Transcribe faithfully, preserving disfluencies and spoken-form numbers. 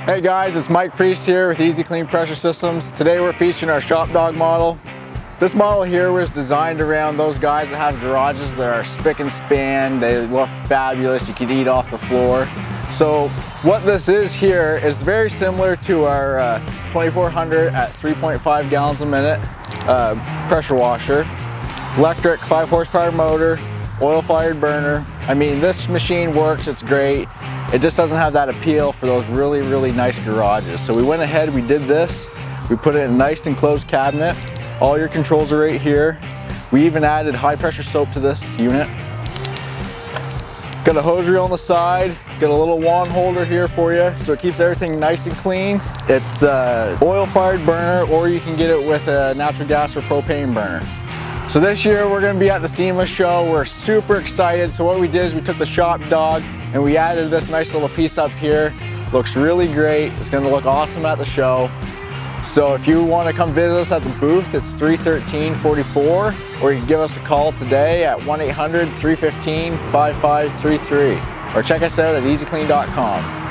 Hey guys, it's Mike Priest here with Easy Clean Pressure Systems. Today we're featuring our Shop Dog model. This model here was designed around those guys that have garages that are spick and span. They look fabulous, you could eat off the floor. So what this is here is very similar to our uh, twenty-four hundred at three point five gallons a minute uh, pressure washer. Electric, five horsepower motor, oil fired burner. I mean, this machine works, it's great. It just doesn't have that appeal for those really, really nice garages. So we went ahead, we did this. We put it in a nice enclosed cabinet. All your controls are right here. We even added high pressure soap to this unit. Got a hose reel on the side. Got a little wand holder here for you, so it keeps everything nice and clean. It's a oil fired burner, or you can get it with a natural gas or propane burner. So this year we're gonna be at the SEMA show. We're super excited. So what we did is we took the Shop Dog and we added this nice little piece up here. Looks really great. It's gonna look awesome at the show. So if you wanna come visit us at the booth, it's three thirteen forty-four, or you can give us a call today at one eight hundred, three one five, five five three three, or check us out at easy clean dot com.